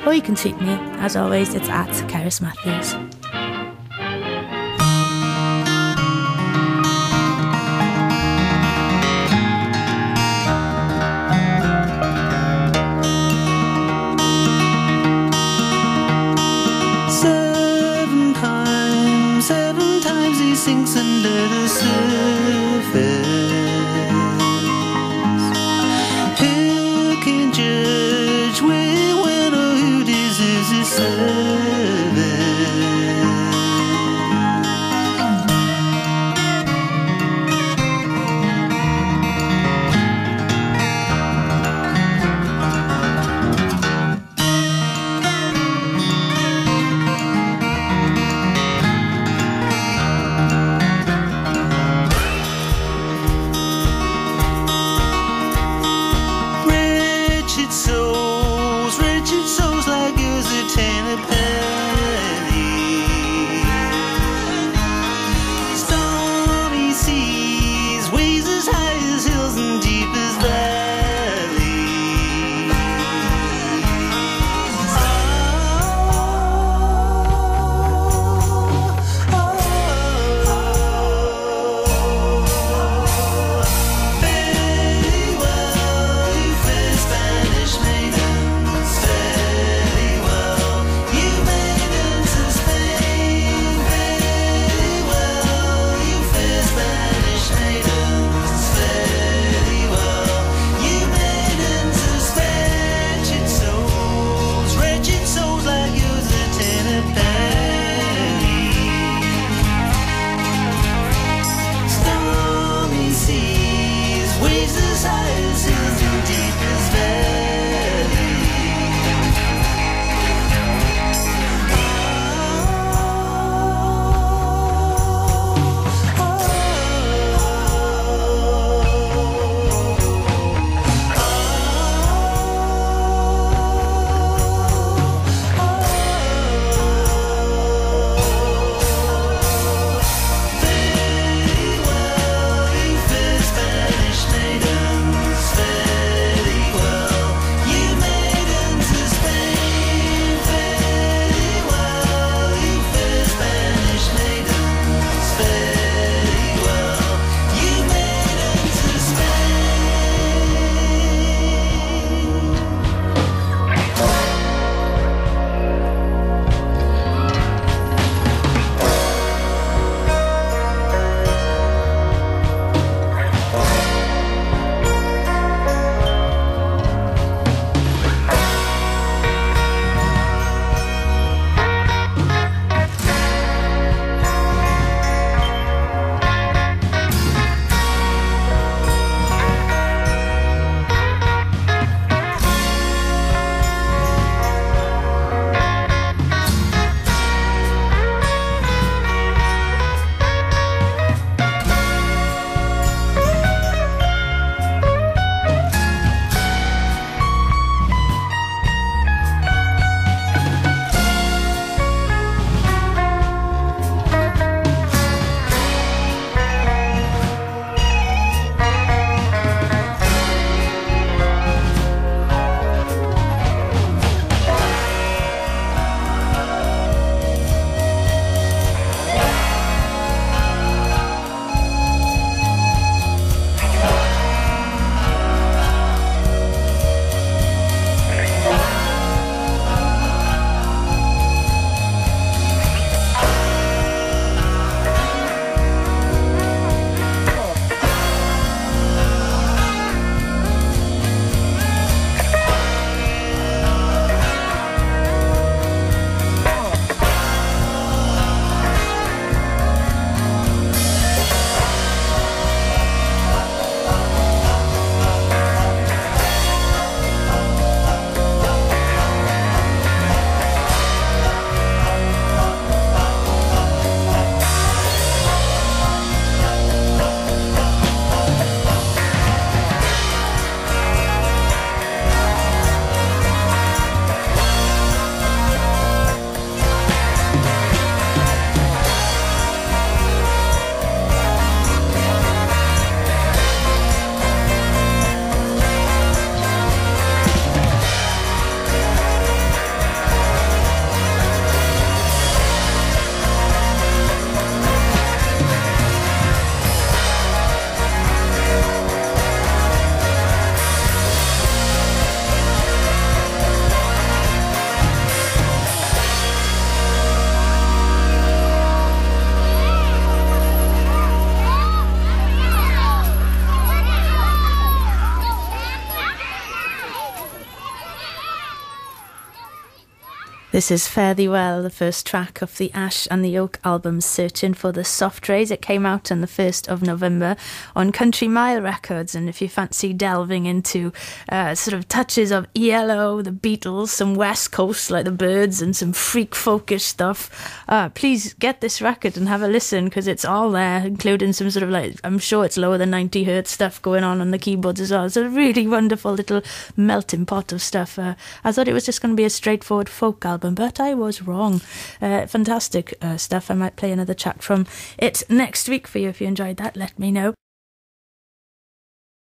or you can tweet me. As always, it's at Cery Matthews. Seven times he sinks under the surface. Who can judge when or who deserves his service? Wretched souls like yours attain a paradise. This is Fare Thee Well, the first track of the Ash and the Oak album Searching for the Soft Rays. It came out on the 1st of November on Country Mile Records, and if you fancy delving into sort of touches of ELO, the Beatles, some West Coast like the Byrds and some freak folkish stuff, please get this record and have a listen, because it's all there, including some sort of like, I'm sure it's lower than 90 hertz stuff going on the keyboards as well. It's a really wonderful little melting pot of stuff. I thought it was just going to be a straightforward folk album, but I was wrong. Fantastic stuff. I might play another track from it next week for you. If you enjoyed that, let me know.